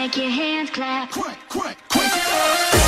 make your hands clap. Crank, crank, crank it up.